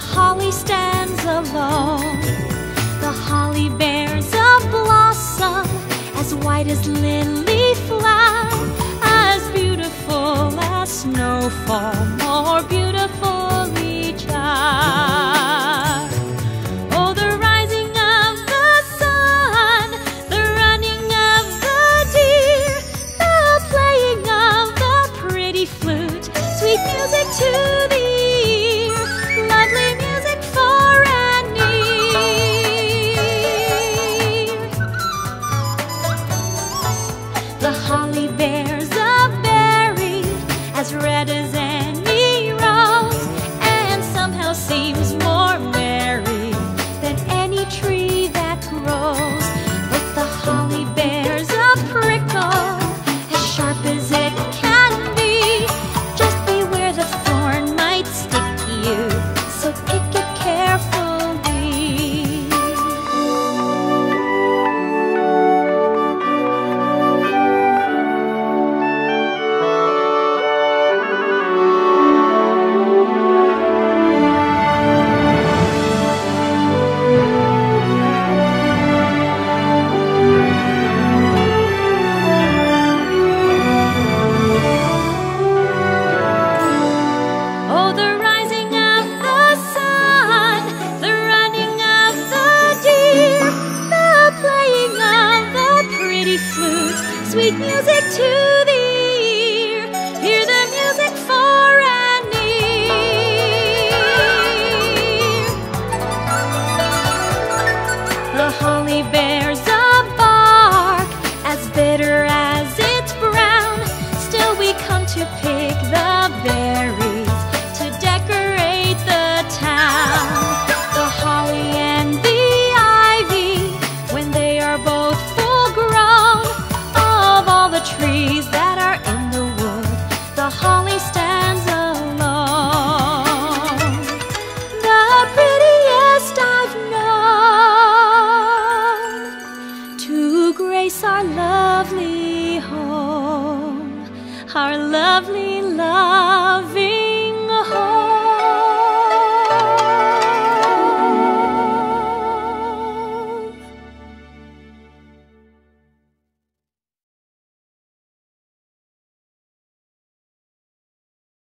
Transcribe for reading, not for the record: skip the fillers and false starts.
holly stands alone. The holly bears a blossom as white as lily flower, as beautiful as snowfall, more beautiful each hour. Oh, the rising of the sun, the running of the deer, the playing of the pretty flute, sweet music to the ear, lovely music far and near. The holly bears a berry as red as any rose, and somehow seems more merry than any tree that grows. But the holly bears a prickle as sharp as it can be. Just beware, the thorn might stick you, so pick it carefully. Oh, the rising of the sun, the running of the deer, the playing of the pretty flute, sweet music to the ear, hear the music far and near. The holly bears a bark as bitter as it's brown, still we come to pick the berries to decorate the town. The holly and the ivy, when they are both full grown, of all the trees that are in the wood, the holly stands alone. The prettiest I've known to grace our lovely home, our lovely